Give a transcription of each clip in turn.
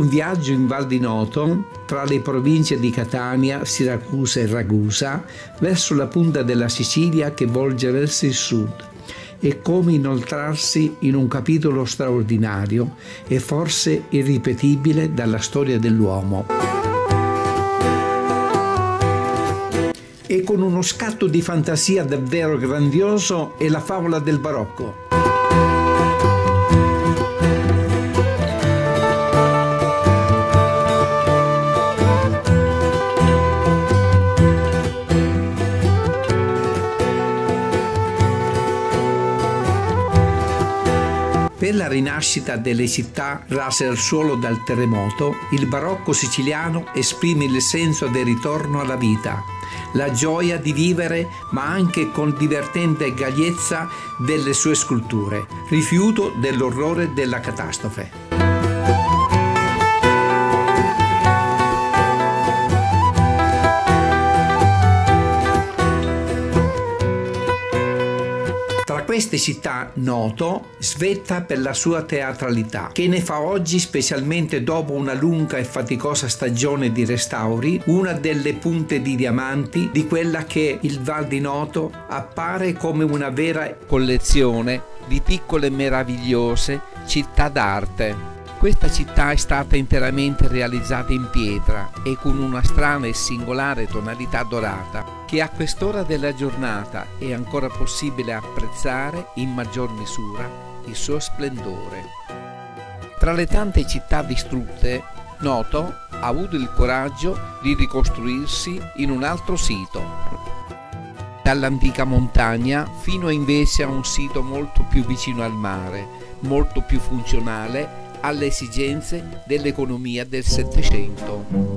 un viaggio in Val di Noto, tra le province di Catania, Siracusa e Ragusa, verso la punta della Sicilia che volge verso il sud. È come inoltrarsi in un capitolo straordinario e forse irripetibile dalla storia dell'uomo. E con uno scatto di fantasia davvero grandioso è la favola del barocco. Per la rinascita delle città rase al suolo dal terremoto, il barocco siciliano esprime il senso del ritorno alla vita, la gioia di vivere, ma anche con divertente gaiezza delle sue sculture, rifiuto dell'orrore della catastrofe. Tra queste città Noto svetta per la sua teatralità, che ne fa oggi, specialmente dopo una lunga e faticosa stagione di restauri, una delle punte di diamanti di quella che il Val di Noto appare come una vera collezione di piccole e meravigliose città d'arte. Questa città è stata interamente realizzata in pietra e con una strana e singolare tonalità dorata che a quest'ora della giornata è ancora possibile apprezzare in maggior misura il suo splendore. Tra le tante città distrutte, Noto ha avuto il coraggio di ricostruirsi in un altro sito. Dall'antica montagna fino invece a un sito molto più vicino al mare, molto più funzionale alle esigenze dell'economia del Settecento.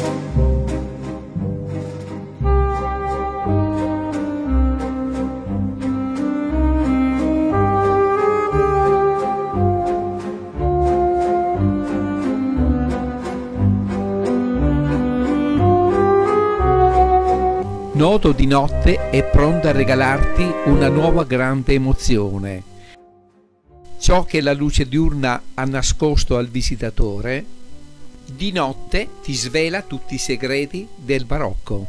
Noto di notte è pronto a regalarti una nuova grande emozione. Ciò che la luce diurna ha nascosto al visitatore, di notte ti svela tutti i segreti del barocco.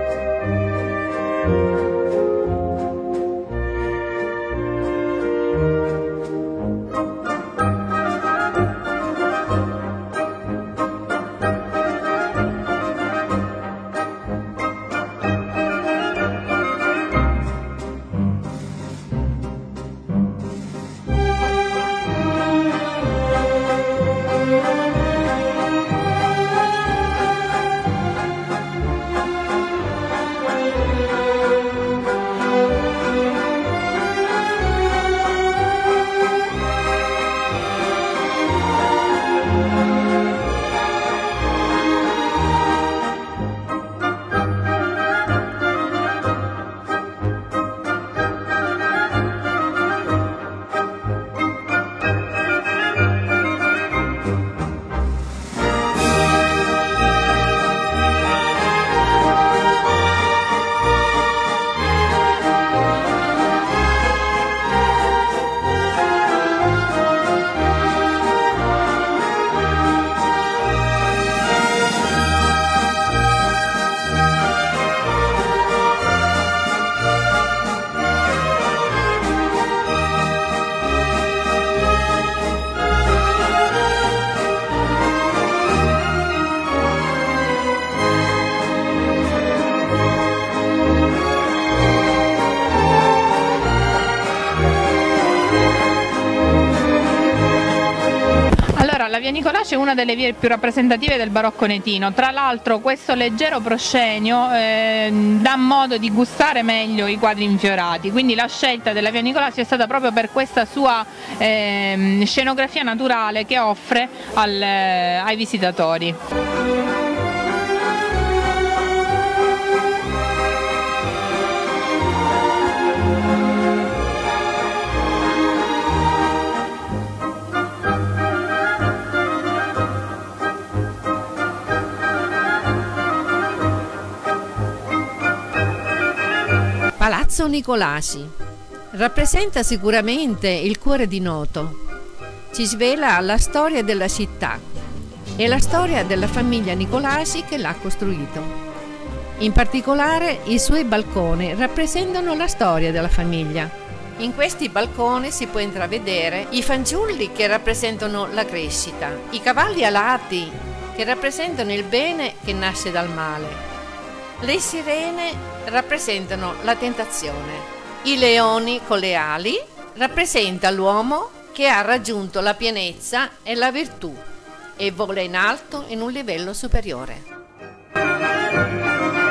La via Nicolacci è una delle vie più rappresentative del barocco netino. Tra l'altro questo leggero proscenio dà modo di gustare meglio i quadri infiorati, quindi la scelta della via Nicolacci è stata proprio per questa sua scenografia naturale che offre ai visitatori. Palazzo Nicolacci rappresenta sicuramente il cuore di Noto, ci svela la storia della città, È la storia della famiglia Nicolasi che l'ha costruito. In particolare, i suoi balconi rappresentano la storia della famiglia. In questi balconi si può intravedere i fanciulli che rappresentano la crescita, i cavalli alati che rappresentano il bene che nasce dal male, le sirene rappresentano la tentazione, i leoni con le ali rappresenta l'uomo che ha raggiunto la pienezza e la virtù e vola in alto in un livello superiore.